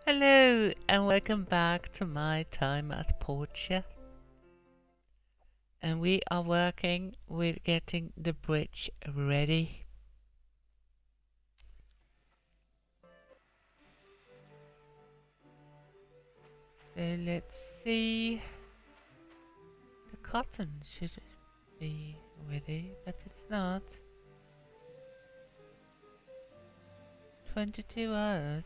Hello and welcome back to my time at Portia. And we are working with getting the bridge ready. So let's see. The cotton should be ready, but it's not. 22 hours.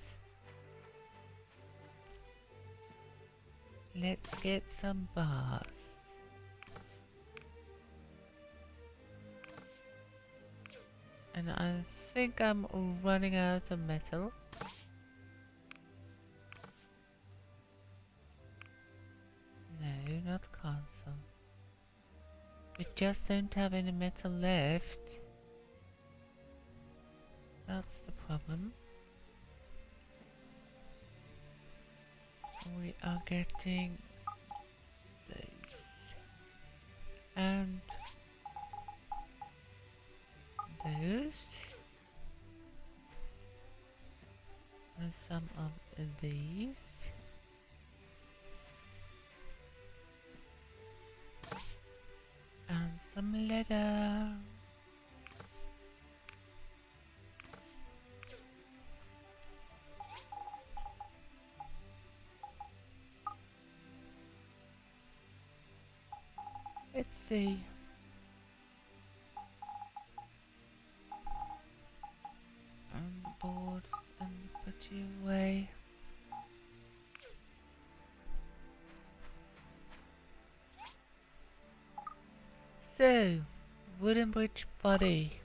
Let's get some bars. And I think I'm running out of metal. No, not console. We just don't have any metal left. That's the problem. We are getting those. And those. And some of these. And some leather. Let's see. And boards and put you away. So, wooden bridge body.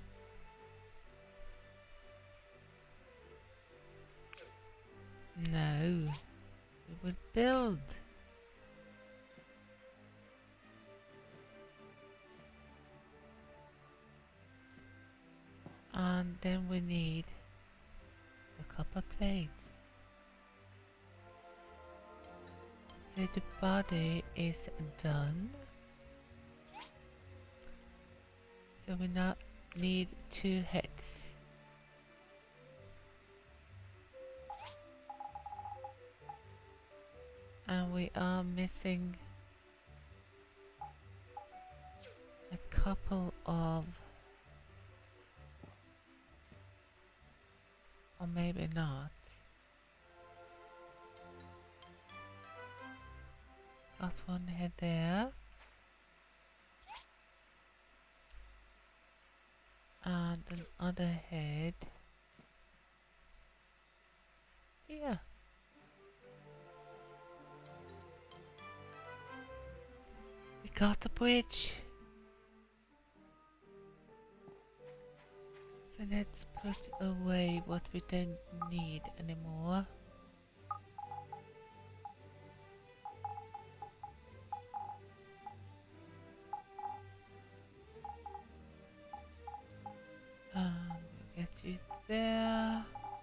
No, we would build. And then we need the copper plates. So the body is done. So we now need 2 heads. And we are missing a couple of, or maybe not. Got one head there. And another head here. We got the bridge. So let's put away what we don't need anymore. Get you there.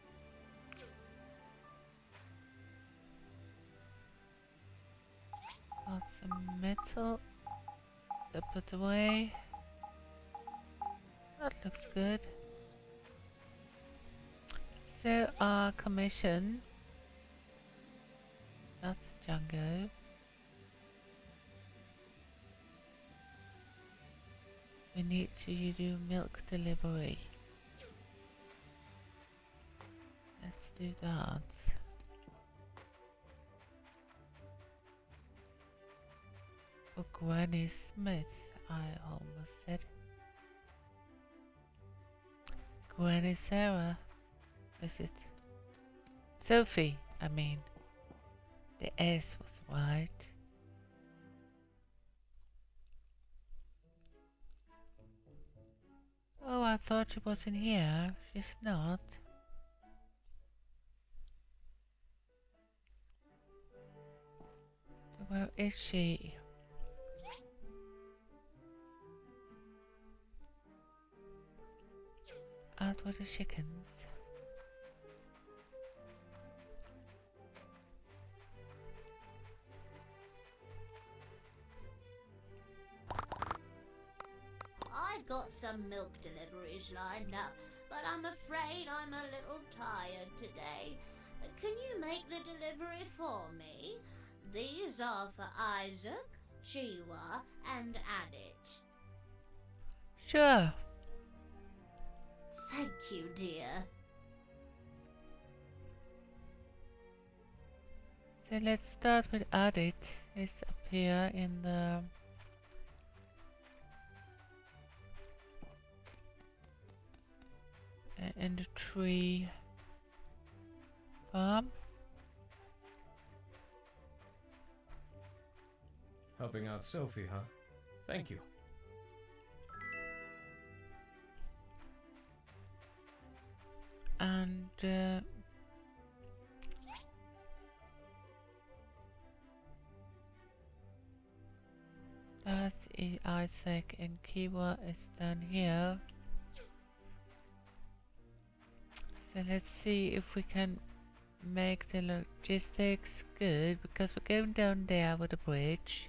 Got some metal to put away. That looks good. So our commission, that's Django. We need to do milk delivery. Let's do that. For Granny Smith, I almost said. Granny Sarah, is it? Sophie, I mean. The S was right. Oh, I thought she was in here. She's not. Where is she? Out with the chickens. I've got some milk deliveries lined up, but I'm afraid I'm a little tired today. Can you make the delivery for me? These are for Isaac, Chiwa, and Adit. Sure. Thank you, dear. So let's start with Adit. He's up here in the tree farm. Helping out Sophie, huh? Thank you. And that's Isaac, and Kiwa is down here. So let's see if we can make the logistics good, because we're going down there with the bridge.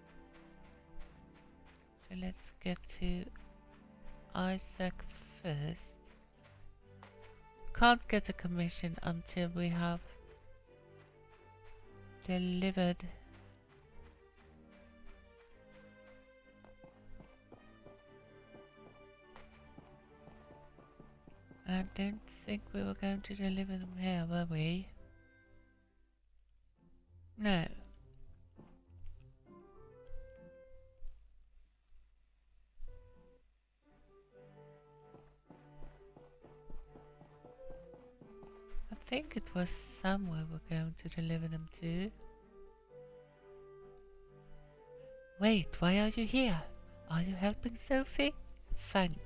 So let's get to Isaac first. Can't get a commission until we have delivered I don't think we were going to deliver them here, were we? No. I think it was somewhere we're going to deliver them to. Wait, why are you here? Are you helping Sophie? Thanks.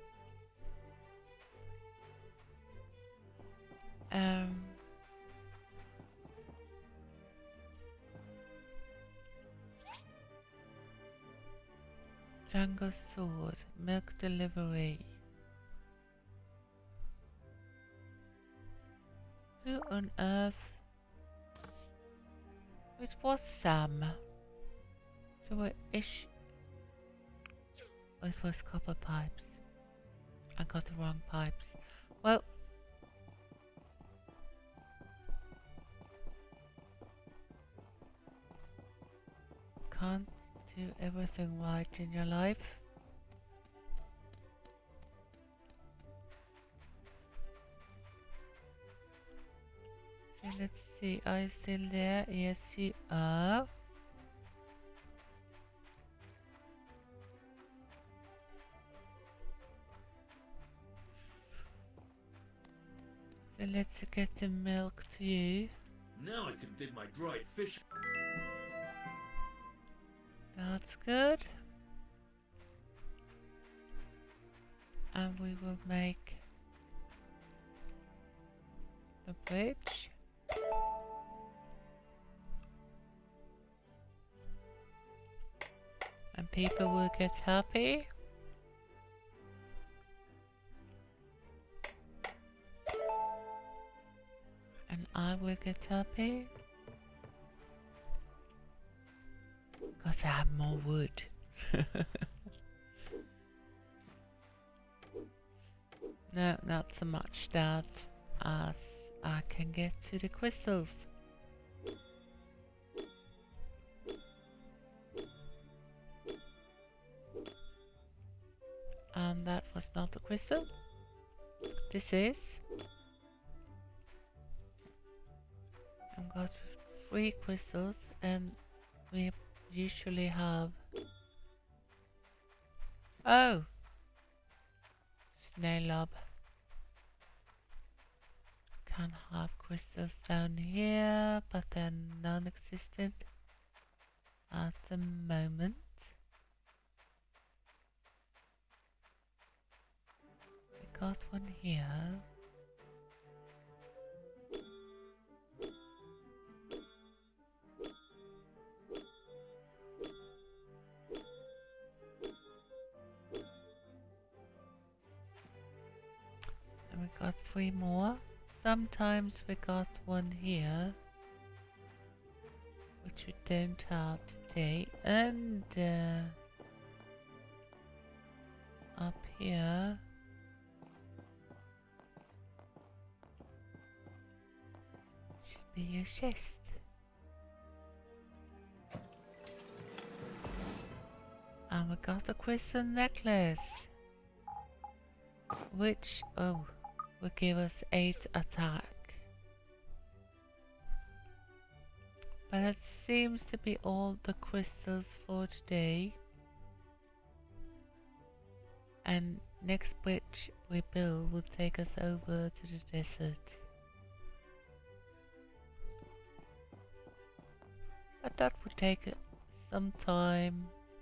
Jungle Sword, milk delivery. Who on earth? It was Sam. So where is she? Oh, it was copper pipes. I got the wrong pipes. Well, can't do everything right in your life. So let's see, are you still there? Yes, you are. So let's get the milk to you. Now I can dig my dried fish. That's good. And we will make the bridge. And people will get happy. And I will get happy. Because I have more wood. No, not so much that as I can get to the crystals. And that was not a crystal. This is. I've got 3 crystals, and we usually have... Oh! Snail lob. Can have crystals down here, but they're non-existent at the moment. We got one here. And we got 3 more. Sometimes we got one here, which we don't have today, and up here. should be a chest. And we got a crystal necklace, which will give us 8 attack. But that seems to be all the crystals for today. And next bridge we build will take us over to the desert. But that would take some time.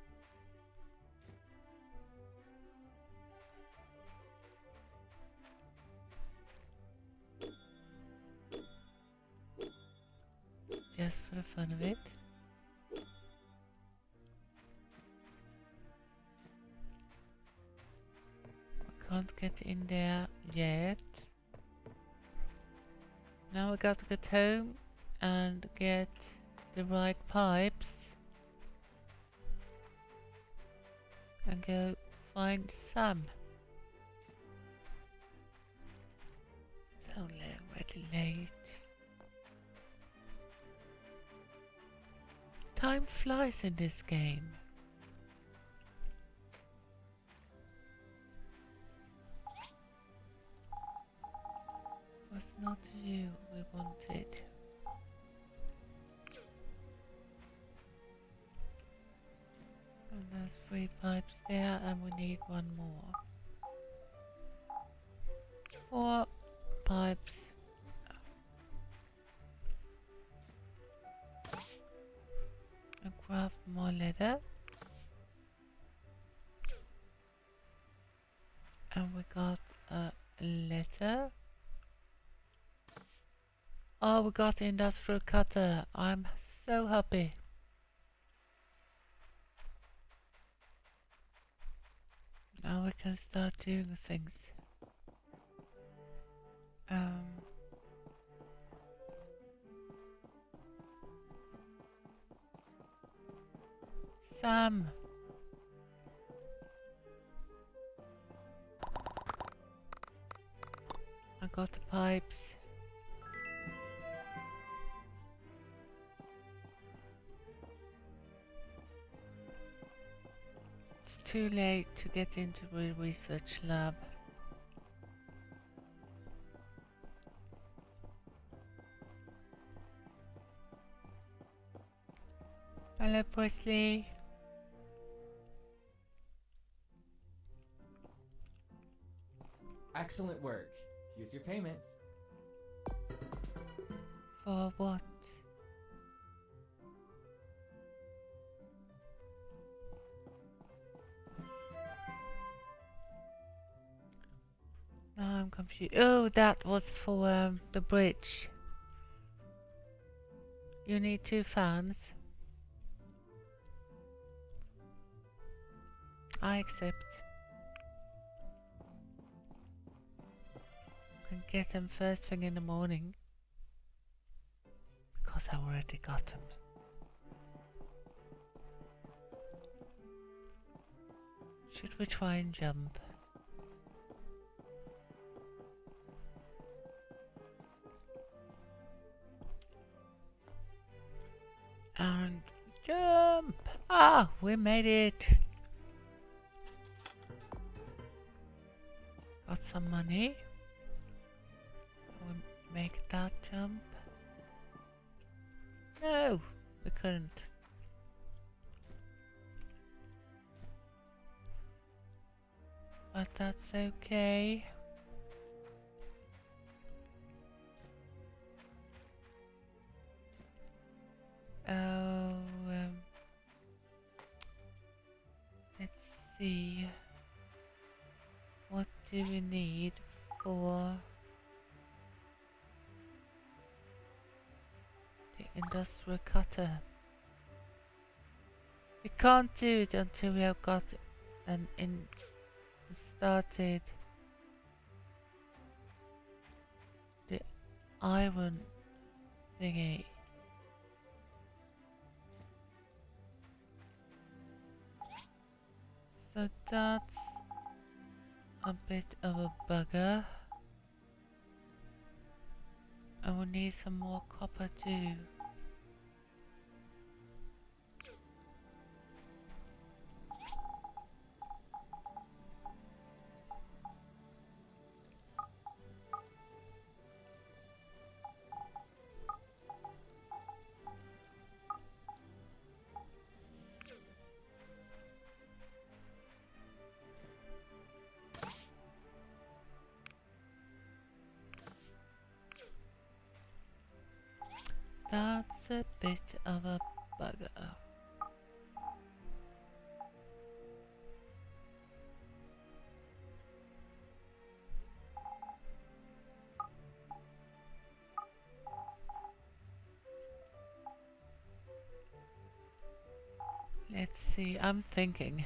Just for the fun of it. I can't get in there yet. Now we got to get home and get the right pipes and go find Sam. It's already late. Time flies in this game. Was not you we wanted. And there's 3 pipes there and we need 1 more. 4 pipes. And craft more leather. And we got a letter. Oh, we got the industrial cutter. I'm so happy. Now we can start doing things. Sam. I got the pipes. It's too late to get into the research lab. Hello, Presley. Excellent work. Here's your payments. For what? Now I'm confused. Oh, that was for the bridge. You need 2 fans. I accept. And get them first thing in the morning. Because I already got them. Should we try and jump? And jump! Ah, we made it! Got some money. We make that jump. No, we couldn't. But that's okay. Oh, let's see. What do we need for the industrial cutter? We can't do it until we have got an started the iron thingy. So that's a bit of a bugger. And And we need some more copper too. That's a bit of a bugger. Let's see, I'm thinking.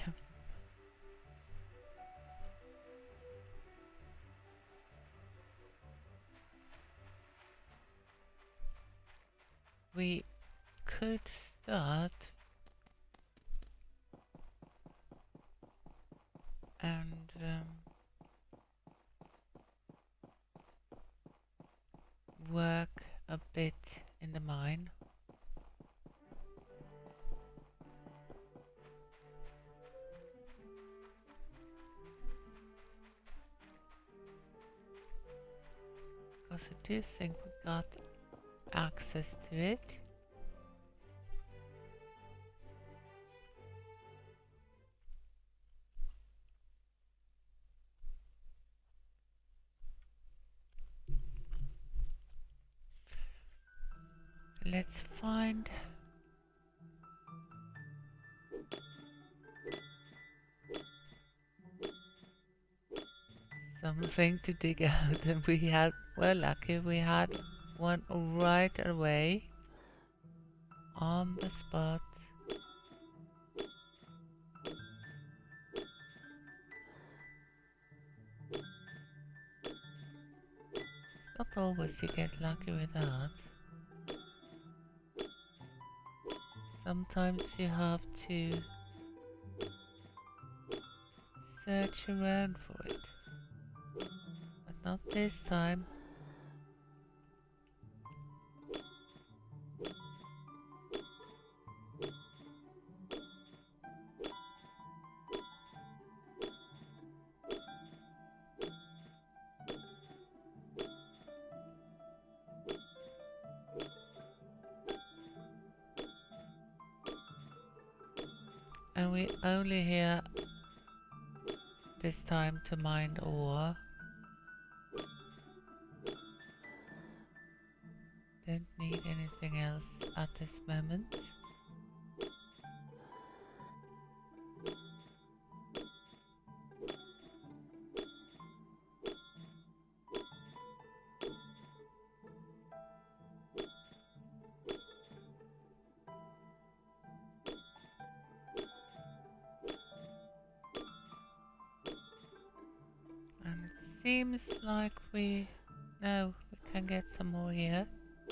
We could start and work a bit in the mine. Because I do think we got access to it. Let's find something to dig out, and we had, well, lucky we had one right away on the spot. It's not always you get lucky with that. Sometimes you have to search around for it, but not this time. And we only here this time to mine ore. Don't need anything else at this moment. Seems like we can get some more here.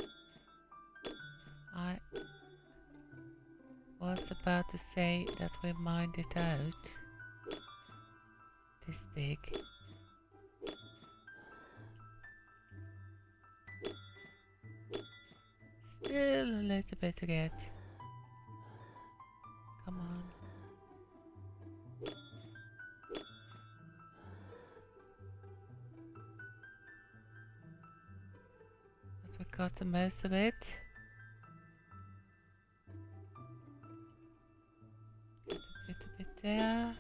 I was about to say that we mined it out, this dig. Still a little bit to get. Come on. We got the most of it. A bit there.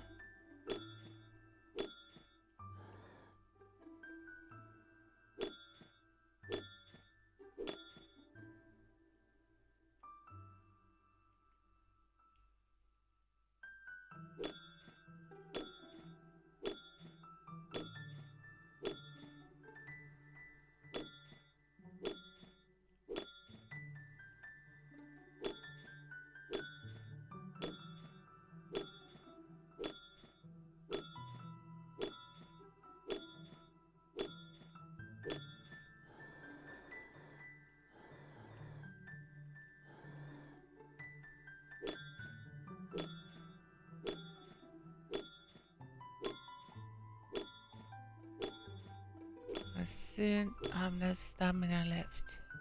I soon have no stamina left.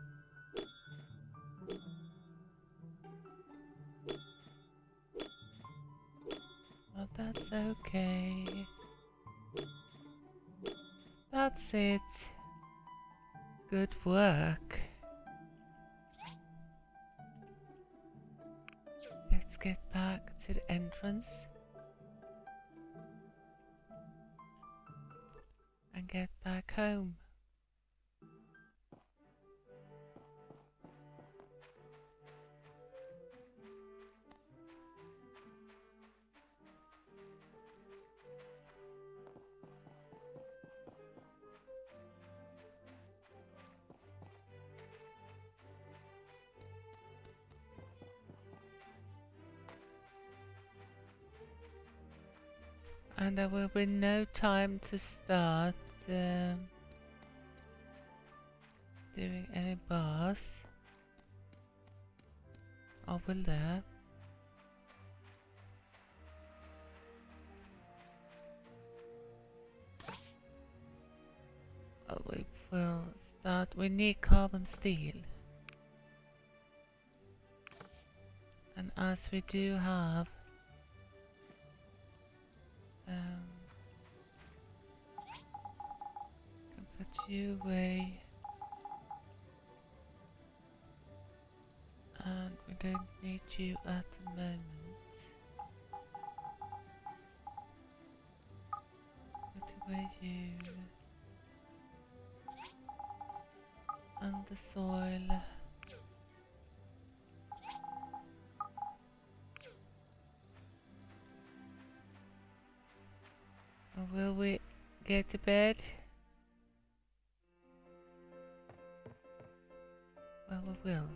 Okay. That's it. Good work. Let's get back to the entrance and get back home. And there will be no time to start doing any bars. Or will there? Oh, we will start. We need carbon steel. And as we do have can put you away, and we don't need you at the moment. Put away you and the soil. Will we get to bed? Well, we will.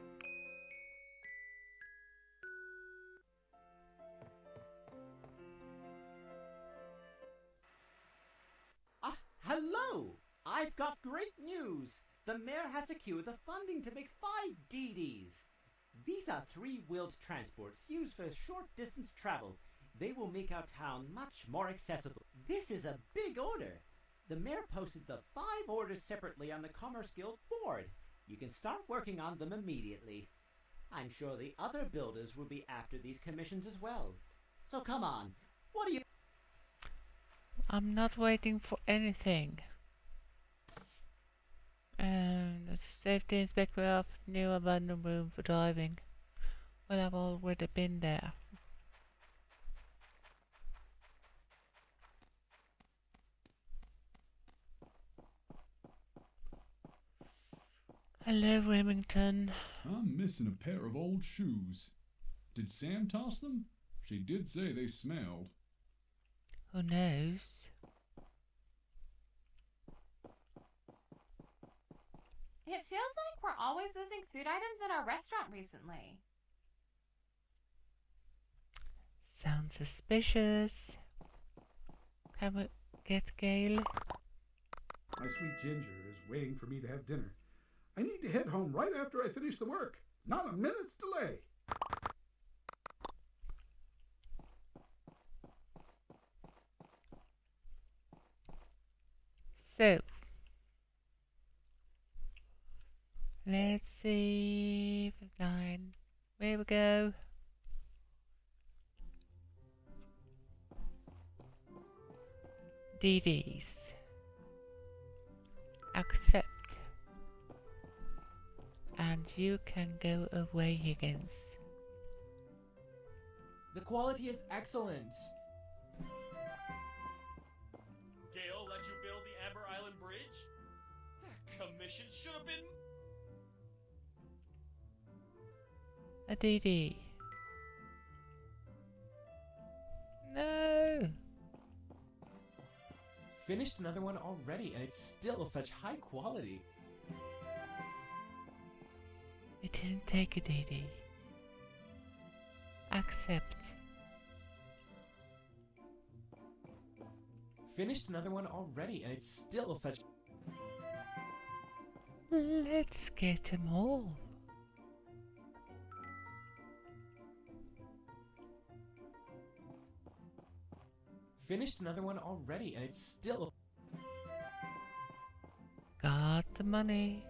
Hello! I've got great news! The mayor has secured the funding to make 5 DDs. These are 3-wheeled transports used for short-distance travel. They will make our town much more accessible. This is a big order. The mayor posted the 5 orders separately on the Commerce Guild board. You can start working on them immediately. I'm sure the other builders will be after these commissions as well. So come on, what do you... I'm not waiting for anything. The safety inspector of new abandoned room for driving. Well, I've already been there. Hello, Remington. I'm missing a pair of old shoes. Did Sam toss them? She did say they smelled. Who knows? It feels like we're always losing food items at our restaurant recently. Sounds suspicious. Can we get Gail? My sweet Ginger is waiting for me to have dinner. I need to head home right after I finish the work. Not a minute's delay. So, let's see. 9. Where we go? DDs. Accept. And you can go away, Higgins. The quality is excellent. Gale let you build the Amber Island Bridge? That commission should have been... A DD. No! Finished another one already, and it's still such high quality. It didn't take a DD. Accept. Finished another one already, and it's still such... Let's get them all. Finished another one already, and it's still... Got the money.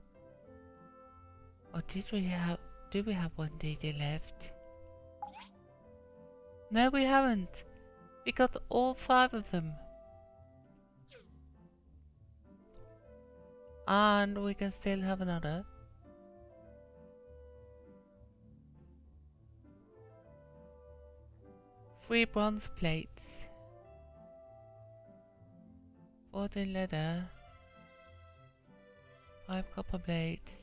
Or do we have one DD left? No, we haven't. We got all 5 of them. And we can still have another. Three bronze plates. 14 leather. 5 copper blades.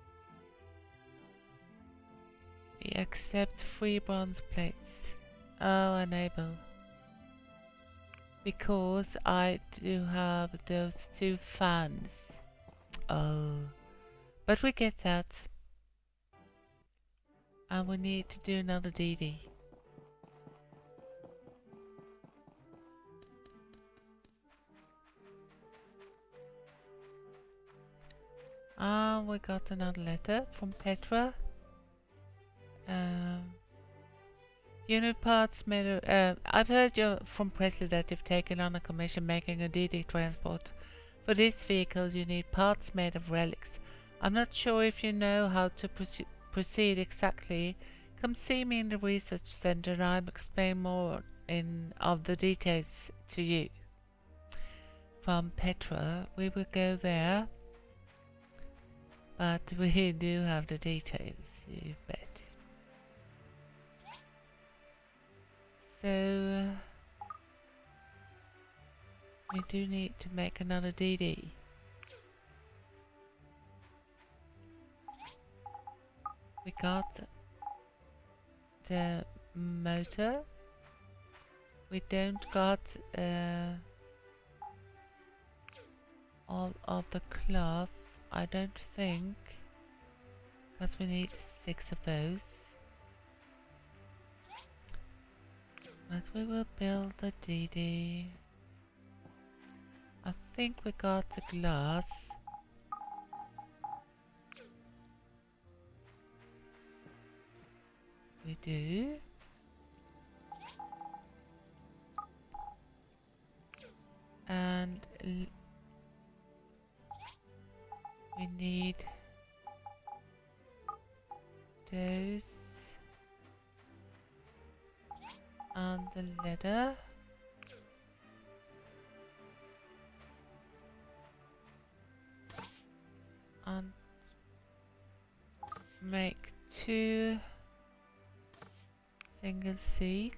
We accept 3 bronze plates. Oh, enable. Because I do have those 2 fans. Oh. But we get that. And we need to do another DD. And we got another letter from Petra. Unit parts made of, I've heard from Presley that you've taken on a commission making a DD transport. For this vehicle you need parts made of relics. I'm not sure if you know how to proceed exactly. Come see me in the research center and I'll explain more of the details to you. From Petra, we will go there. But we do have the details, you bet. So we do need to make another DD. We got the motor. We don't got all of the cloth, I don't think, because we need 6 of those. But we will build the DD. I think we got the glass. We do. And we need those and the leather. And make 2 single seat.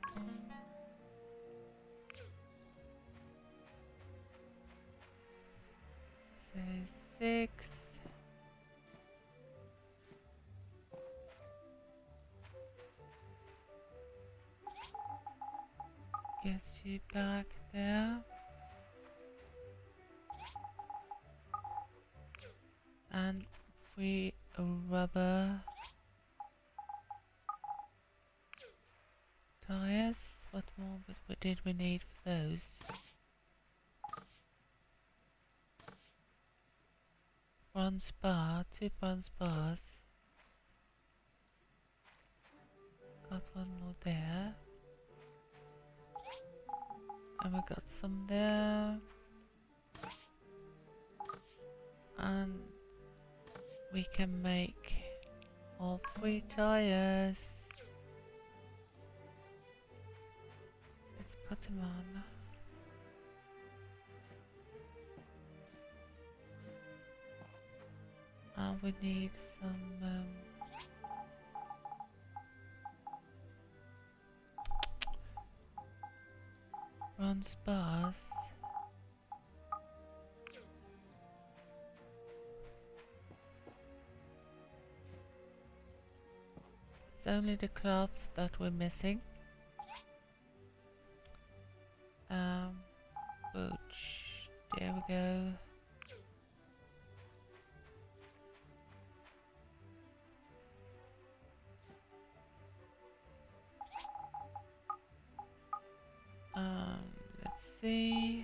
So 6. Get you back there. And 3 rubber tires. What more did we need for those? Bronze bar, 2 bronze bars. Got 1 more there. And we got some there. And we can make all 3 tires. Let's put them on. And we need some bronze bars. It's only the cloth that we're missing. Booch. There we go. Let's see.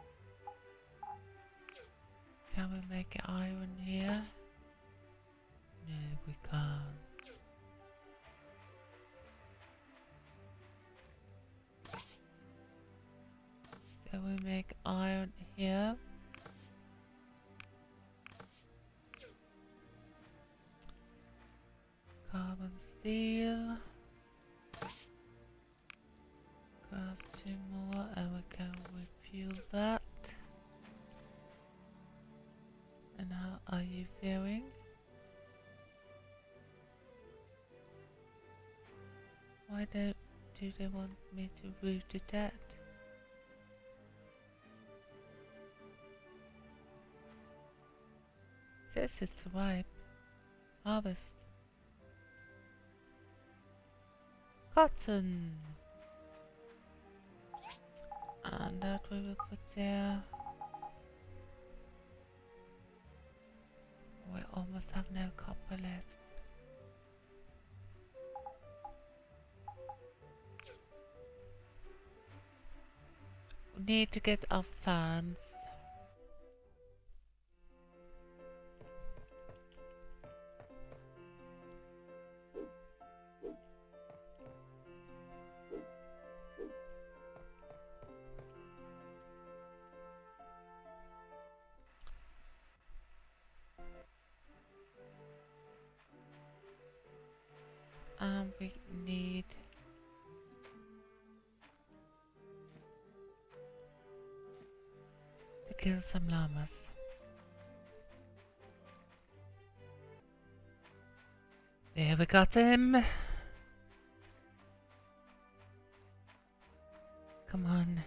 Can we make iron here? No, we can't. So we make iron here. Carbon steel. that. And how are you faring? Why do they want me to root it at? Says it's ripe. Harvest. Cotton. And that we will put there. We almost have no copper left. We need to get our fans. We need to kill some llamas. There, we got him. Come on.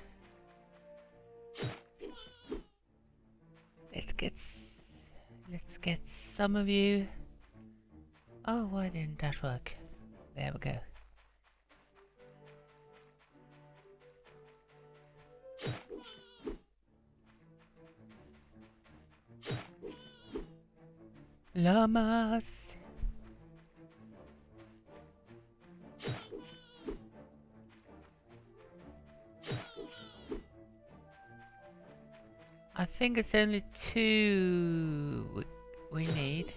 Let's get some of you. Oh, why didn't that work? There we go. Llamas. I think it's only 2 we need.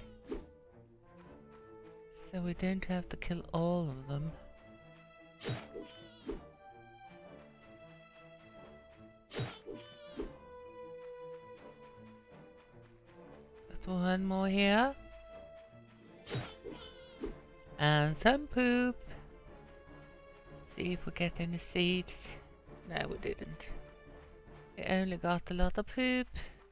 So we don't have to kill all of them. Put one more here. And some poop. See if we get any seeds. No, we didn't. We only got a lot of poop.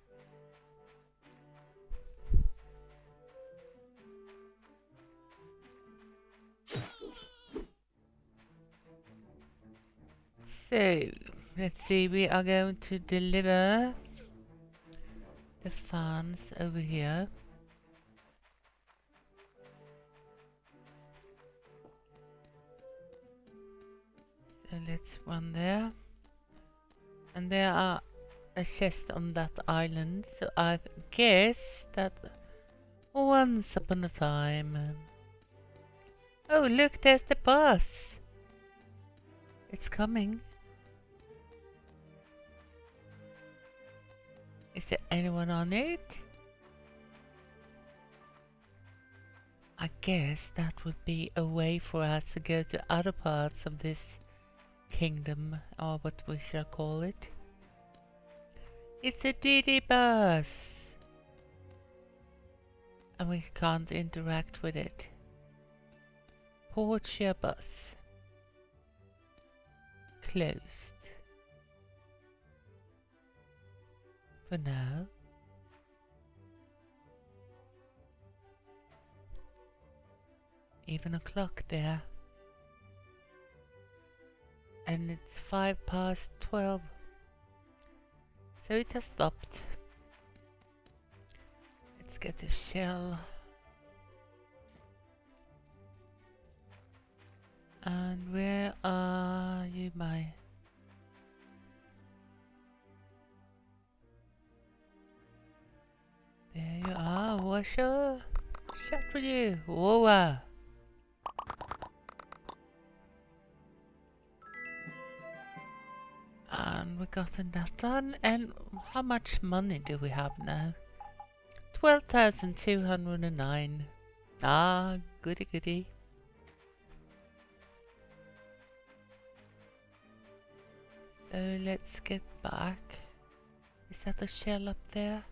So, let's see, we are going to deliver the fans over here. So let's run there. And there are a chest on that island, so I guess that once upon a time... Oh look, there's the bus! It's coming. Is there anyone on it? I guess that would be a way for us to go to other parts of this kingdom, or what we shall call it. It's a DD bus! And we can't interact with it. Portia bus. Closed. For now. Even a clock there. And it's 12:05. So it has stopped. Let's get the shell. And where are you, my... There you are, Washer. Shot for you. Whoa. And we gotten that done. And how much money do we have now? 12,209. Ah, goody goody. So let's get back. Is that a shell up there?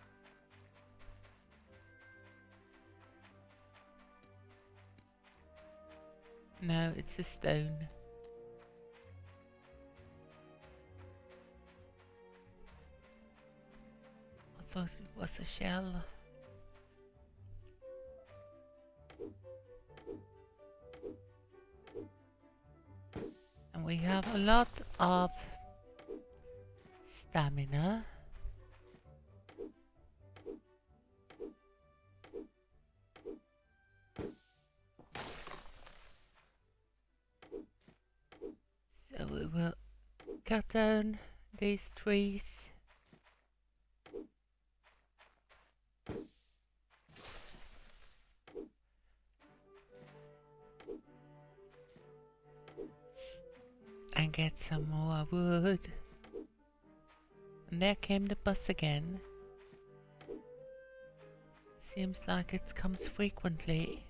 No, it's a stone. thought it was a shell. And we have a lot of stamina. So we will cut down these trees. And get some more wood. And there came the bus again. Seems like it comes frequently.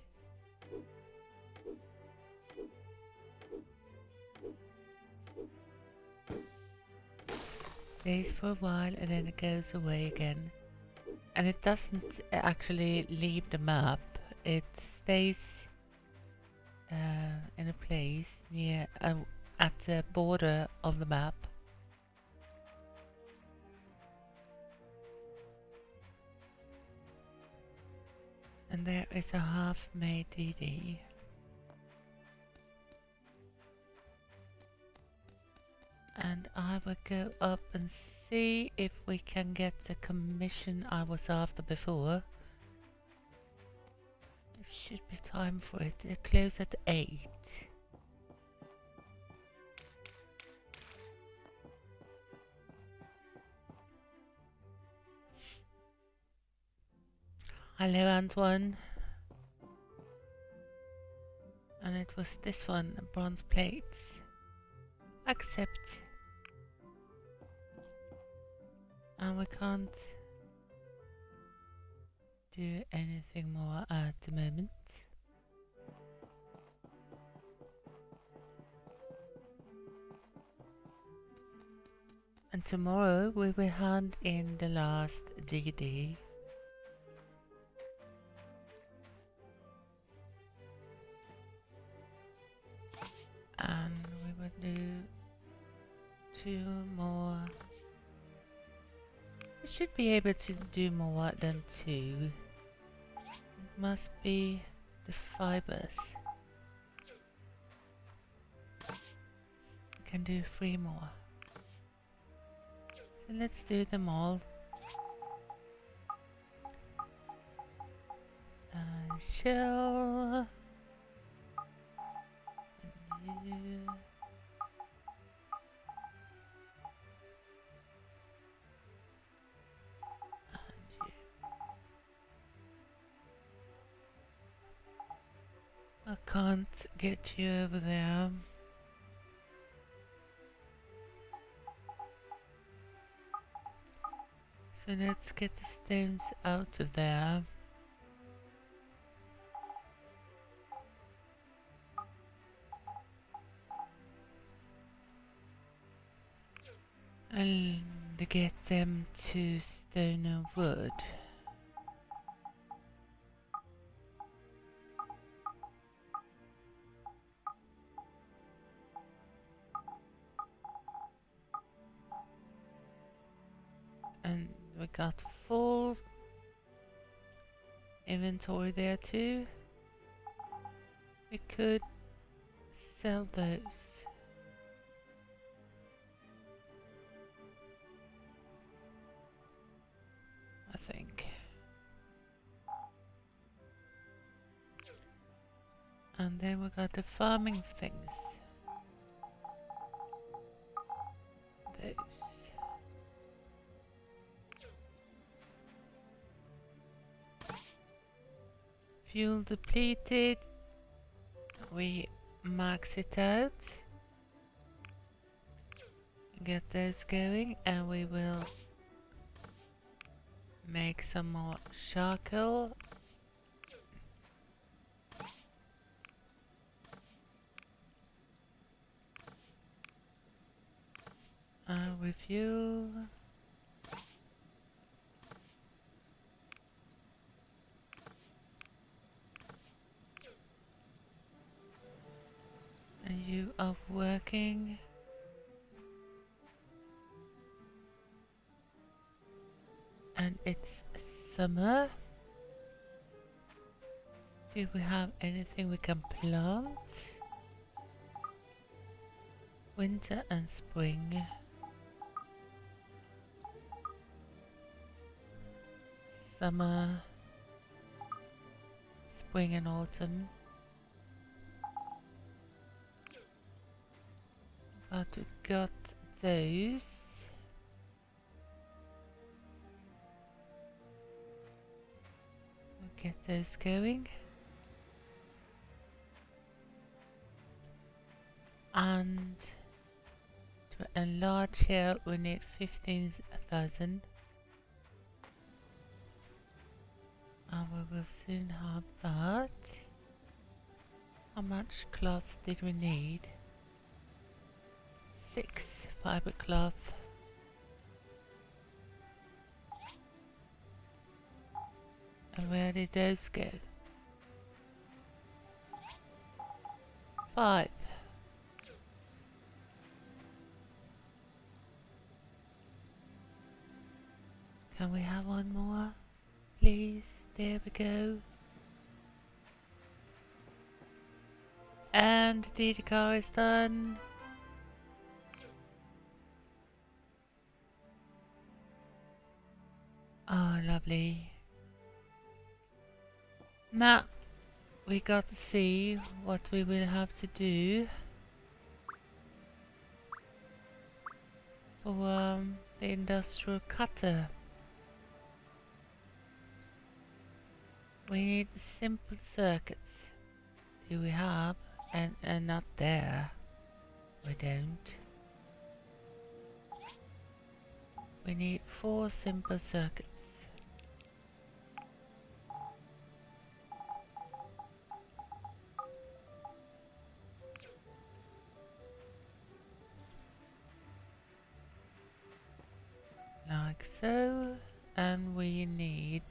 Stays for a while and then it goes away again. And it doesn't actually leave the map. It stays in a place near at the border of the map. And there is a half-made DD. And I will go up and see if we can get the commission I was after before. It should be time for it. They close at 8. Hello, Antoine. And it was this one, bronze plates. Accept. And we can't do anything more at the moment. And tomorrow we will hand in the last DD. And we will do 2 more. We should be able to do more than 2. It must be the fibers. We can do 3 more. So let's do them all. Shell. And you. I can't get you over there. So let's get the stones out of there. And get them to stone and wood. And we got full inventory there too. We could sell those. I think. And then we got the farming things. Those. Fuel depleted. We max it out. Get those going and we will make some more charcoal. And refuel. And you are working. And And it's summer. Do we have anything we can plant? Winter and spring. Summer. Spring and autumn. But we got those. We'll get those going. And to enlarge here we need 15,000. And we will soon have that. How much cloth did we need? 6 fiber cloth. And where did those go? 5. Can we have one more? Please, there we go. And the car is done. Oh, lovely. Now, we got to see what we will have to do for the industrial cutter. We need simple circuits. Do we have? And not there. We don't. We need 4 simple circuits. Like so. And we need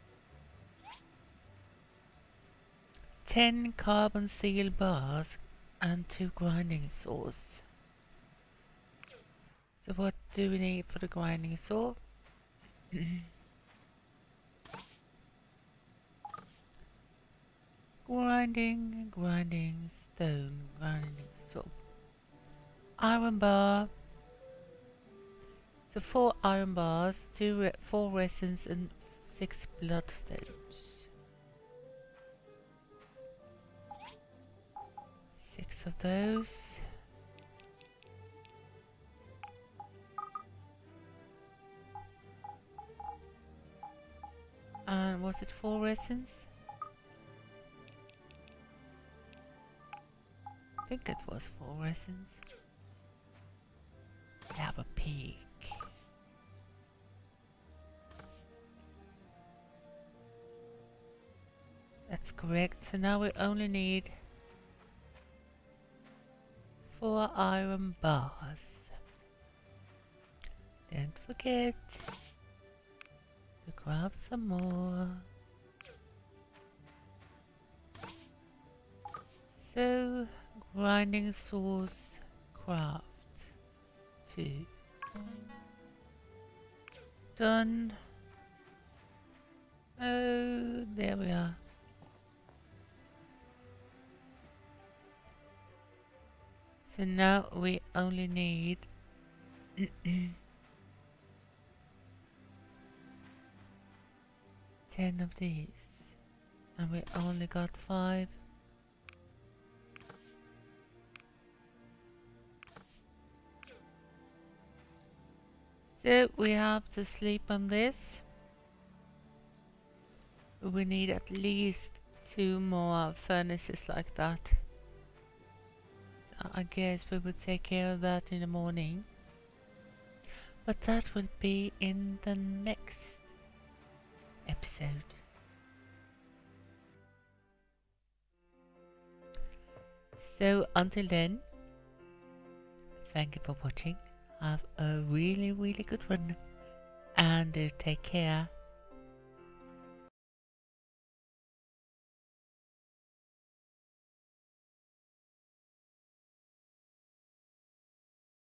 10 carbon steel bars and 2 grinding saws. So what do we need for the grinding saw? grinding stone, grinding saw. Iron bar. So 4 iron bars, 4 resins and 6 bloodstones. 6 of those. And was it 4 resins? I think it was 4 resins. Have a peek. That's correct. So now we only need 4 iron bars. Don't forget to grab some more. So, grinding saws, craft 2. Done. Oh, there we are. So now we only need 10 of these, and we only got 5. So we have to sleep on this. We need at least 2 more furnaces like that. I guess we will take care of that in the morning. But that will be in the next episode. So until then, thank you for watching. Have a really good one. And take care.